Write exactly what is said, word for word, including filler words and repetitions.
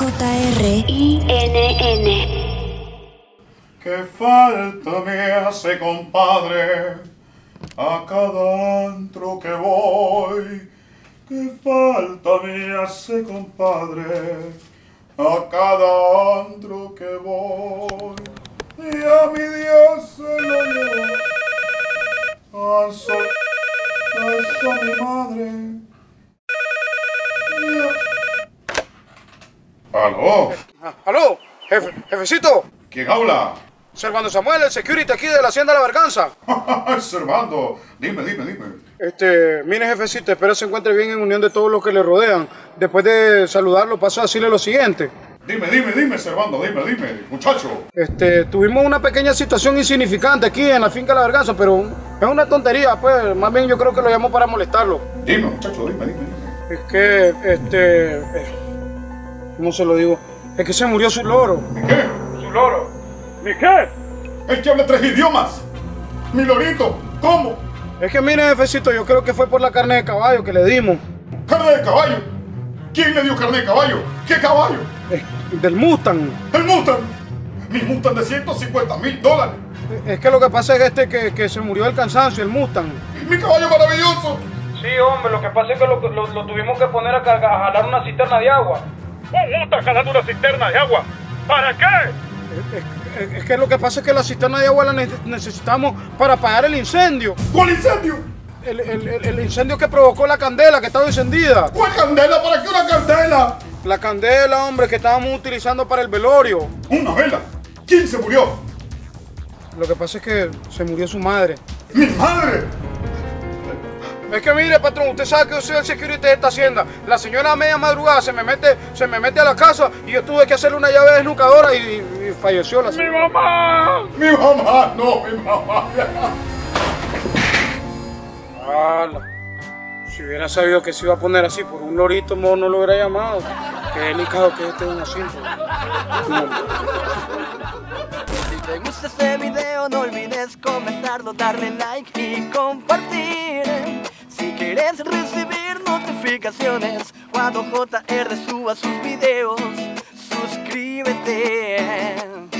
J R I N N. Qué falta me hace, compadre, a cada antro que voy. Qué falta me hace, compadre, a cada antro que voy. Y a mi Dios se lo llevo, a sol, a mi madre. ¿Aló? ¿Aló? Jefe, jefecito. ¿Quién habla? Servando Samuel, el security aquí de la Hacienda de la Berganza. Servando, dime, dime, dime. Este, mire jefecito, espero se encuentre bien en unión de todos los que le rodean. Después de saludarlo, paso a decirle lo siguiente. Dime, dime, dime, Servando, dime, dime, muchacho. Este, tuvimos una pequeña situación insignificante aquí en la finca de la Berganza, pero es una tontería, pues, más bien yo creo que lo llamo para molestarlo. Dime, muchacho, dime, dime, dime. Es que, este, eh, ¿cómo se lo digo? Es que se murió su loro. ¿Mi qué? ¿Su loro? ¿Mi qué? El que habla tres idiomas. Mi lorito, ¿cómo? Es que mire, jefecito, yo creo que fue por la carne de caballo que le dimos. ¿Carne de caballo? ¿Quién le dio carne de caballo? ¿Qué caballo? Eh, del Mustang. El Mustang. Mi Mustang de ciento cincuenta mil dólares. Es que lo que pasa es este que, que se murió del cansancio, el Mustang. Mi caballo maravilloso. Sí, hombre, lo que pasa es que lo, lo, lo tuvimos que poner a, cargar, a jalar una cisterna de agua. ¿Un Mustang jalando una cisterna de agua? ¿Para qué? Es, es, es que lo que pasa es que la cisterna de agua la ne necesitamos para apagar el incendio. ¿Cuál incendio? El, el, el, el incendio que provocó la candela, que estaba encendida. ¿Cuál candela? ¿Para qué una candela? La candela, hombre, que estábamos utilizando para el velorio. ¿Una vela? ¿Quién se murió? Lo que pasa es que se murió su madre. ¡Mi madre! Es que mire, patrón, usted sabe que yo soy el security de esta hacienda. La señora a media madrugada se me mete, se me mete a la casa y yo tuve que hacerle una llave desnucadora y, y falleció la señora. ¡Mi mamá! ¡Mi mamá! ¡No, mi mamá! ¡Hala! Si hubiera sabido que se iba a poner así por un lorito, no, no lo hubiera llamado. Qué delicado que este es un asunto. No. Si te gusta este video, no olvides comentarlo, darle like y compartir. Si quieres recibir notificaciones cuando J R suba sus videos, suscríbete.